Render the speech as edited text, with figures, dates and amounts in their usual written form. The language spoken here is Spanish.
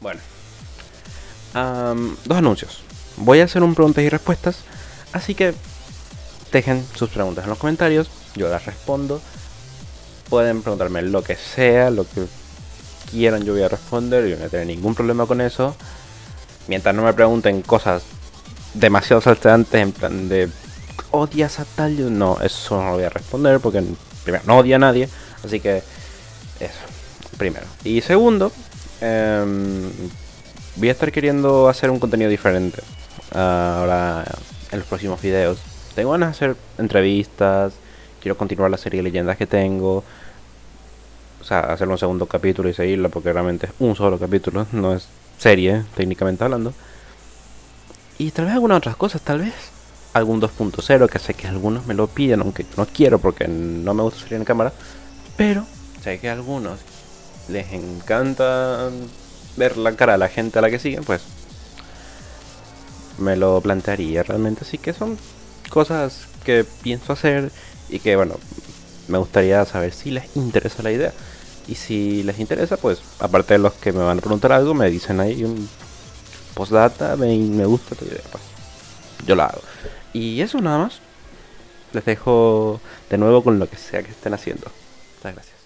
Bueno, dos anuncios. Voy a hacer un preguntas y respuestas, así que dejen sus preguntas en los comentarios, yo las respondo. Pueden preguntarme lo que sea, lo que quieran, yo voy a responder. Yo no tengo ningún problema con eso. Mientras no me pregunten cosas demasiado saltantes, en plan de odias a tal, yo no, eso no lo voy a responder porque primero no odia a nadie, así que eso, primero. Y segundo, voy a estar queriendo hacer un contenido diferente ahora en los próximos videos. Tengo ganas de hacer entrevistas, quiero continuar la serie de leyendas que tengo. O sea, hacer un segundo capítulo y seguirla porque realmente es un solo capítulo, no es serie, técnicamente hablando. Y tal vez algunas otras cosas, tal vez algún 2.0, que sé que algunos me lo piden, aunque yo no quiero porque no me gusta salir en cámara. Pero sé que a algunos les encanta ver la cara de la gente a la que siguen, pues me lo plantearía realmente. Así que son cosas que pienso hacer y que, bueno, me gustaría saber si les interesa la idea. Y si les interesa, pues aparte de los que me van a preguntar algo, me dicen ahí un postdata, me gusta tu idea, pues yo la hago. Y eso nada más. Les dejo de nuevo con lo que sea que estén haciendo. Muchas gracias.